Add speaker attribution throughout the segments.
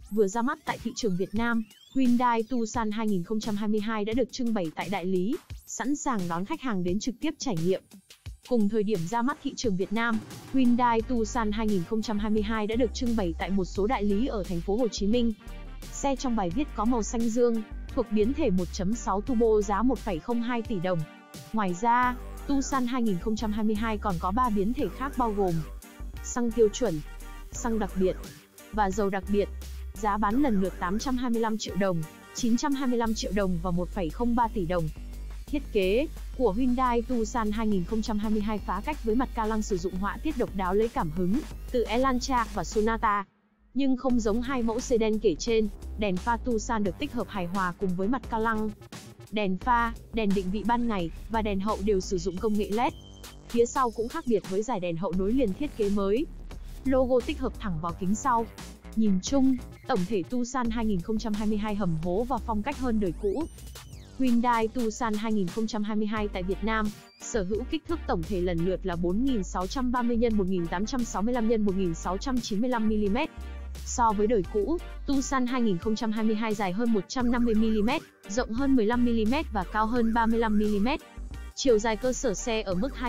Speaker 1: Vừa ra mắt tại thị trường Việt Nam, Hyundai Tucson 2022 đã được trưng bày tại đại lý, sẵn sàng đón khách hàng đến trực tiếp trải nghiệm. Cùng thời điểm ra mắt thị trường Việt Nam, Hyundai Tucson 2022 đã được trưng bày tại một số đại lý ở thành phố Hồ Chí Minh. Xe trong bài viết có màu xanh dương, thuộc biến thể 1.6 turbo giá 1,02 tỷ đồng. Ngoài ra, Tucson 2022 còn có 3 biến thể khác bao gồm xăng tiêu chuẩn, xăng đặc biệt và dầu đặc biệt. Giá bán lần lượt 825 triệu đồng, 925 triệu đồng và 1,03 tỷ đồng. Thiết kế của Hyundai Tucson 2022 phá cách với mặt ca lăng sử dụng họa tiết độc đáo lấy cảm hứng từ Elantra và Sonata. Nhưng không giống hai mẫu sedan kể trên, đèn pha Tucson được tích hợp hài hòa cùng với mặt ca lăng. Đèn pha, đèn định vị ban ngày và đèn hậu đều sử dụng công nghệ LED. Phía sau cũng khác biệt với dải đèn hậu nối liền thiết kế mới. Logo tích hợp thẳng vào kính sau. Nhìn chung, tổng thể Tucson 2022 hầm hố và phong cách hơn đời cũ. Hyundai Tucson 2022 tại Việt Nam sở hữu kích thước tổng thể lần lượt là 4630 x 1865 x 1695 mm. So với đời cũ, Tucson 2022 dài hơn 150 mm, rộng hơn 15 mm và cao hơn 35 mm. Chiều dài cơ sở xe ở mức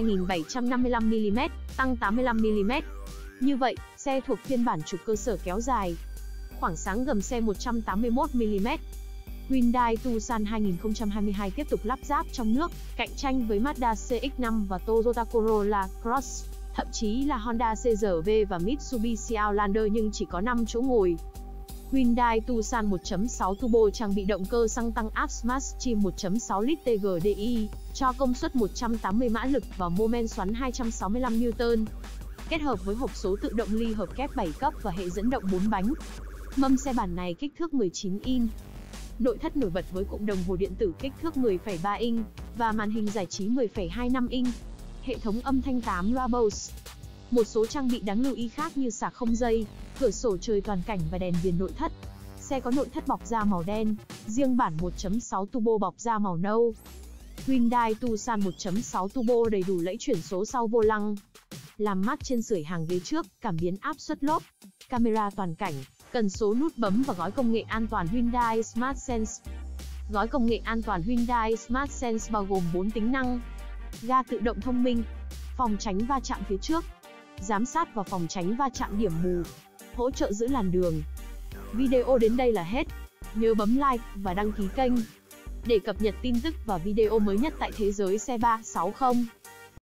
Speaker 1: 2755 mm, tăng 85 mm. Như vậy, xe thuộc phiên bản trục cơ sở kéo dài. Khoảng sáng gầm xe 181 mm. Hyundai Tucson 2022 tiếp tục lắp ráp trong nước, cạnh tranh với Mazda CX-5 và Toyota Corolla Cross, thậm chí là Honda CR-V và Mitsubishi Outlander nhưng chỉ có 5 chỗ ngồi. Hyundai Tucson 1.6 turbo trang bị động cơ xăng tăng áp Smart Stream 1.6 lít TGDI, cho công suất 180 mã lực và mô men xoắn 265 Newton. Kết hợp với hộp số tự động ly hợp kép 7 cấp và hệ dẫn động 4 bánh. Mâm xe bản này kích thước 19 inch. Nội thất nổi bật với cụm đồng hồ điện tử kích thước 10,3 inch và màn hình giải trí 10,25 inch. Hệ thống âm thanh 8 loa Bose. Một số trang bị đáng lưu ý khác như sạc không dây, cửa sổ trời toàn cảnh và đèn viền nội thất. Xe có nội thất bọc da màu đen, riêng bản 1.6 turbo bọc da màu nâu. Hyundai Tucson 1.6 turbo đầy đủ lẫy chuyển số sau vô lăng, làm mát trên sưởi hàng ghế trước, cảm biến áp suất lốp, camera toàn cảnh, cần số nút bấm và gói công nghệ an toàn Hyundai Smart Sense. Gói công nghệ an toàn Hyundai Smart Sense bao gồm 4 tính năng: ga tự động thông minh, phòng tránh va chạm phía trước, giám sát và phòng tránh va chạm điểm mù, hỗ trợ giữ làn đường. Video đến đây là hết. Nhớ bấm like và đăng ký kênh để cập nhật tin tức và video mới nhất tại thế giới xe 360.